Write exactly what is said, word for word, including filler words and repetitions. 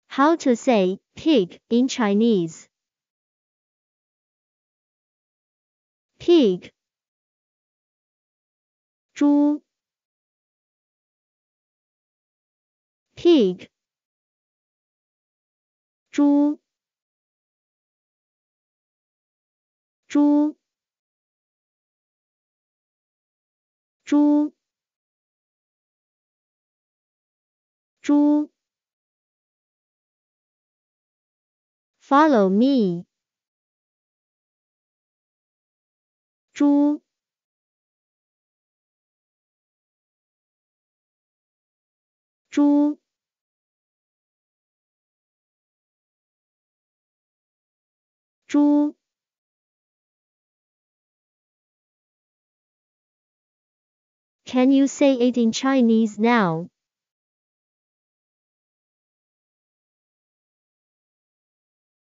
How to say pig in Chinese? Pig. 猪 Pig. 猪猪猪猪 Follow me. 猪猪猪 Can you say it in Chinese now?